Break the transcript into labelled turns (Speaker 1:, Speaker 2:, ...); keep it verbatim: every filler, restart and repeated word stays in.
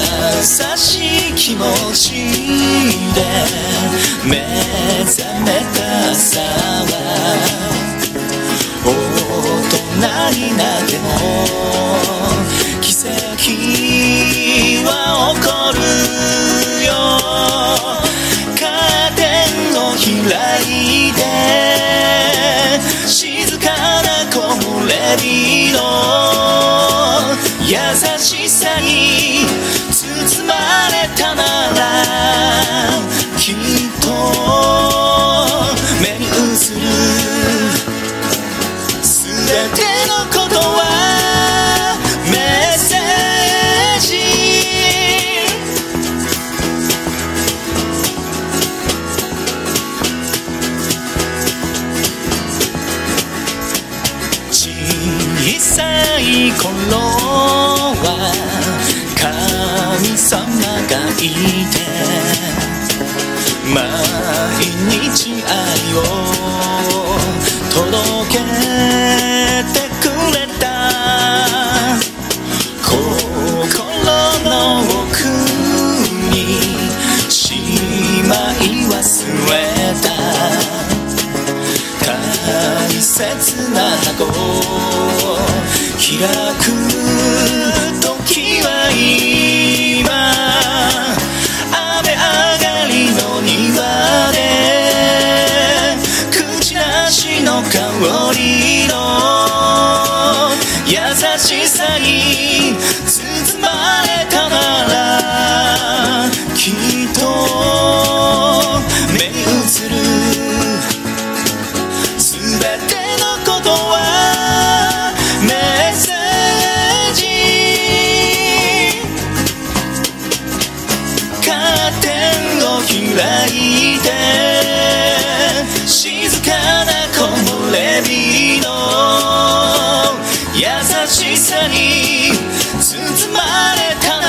Speaker 1: しい気持ちで目覚めた朝は大人になっても奇跡は起こるよ。カーテンを開いて静かな木漏れ日の優しさに包まれたならきっと目に映るすべてのことはメッセージ。小さい頃は神様がいて毎日愛を届けてくれた。心の奥にしまい忘れた大切な箱を開く時は今雨上がりの庭で口なしの香りの優しさに包まれたならきっと目に映るすべてのことはメッセージ。カーテンを開いて静かな木漏れ日の優しさに包まれた